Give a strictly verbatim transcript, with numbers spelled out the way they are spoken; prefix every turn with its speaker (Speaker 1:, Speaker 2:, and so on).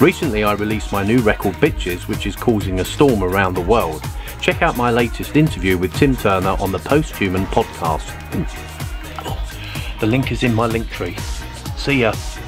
Speaker 1: Recently I released my new record B TCHES, which is causing a storm around the world. Check out my latest interview with Tim Turner on the Posthuman podcast. The link is in my link tree. See ya.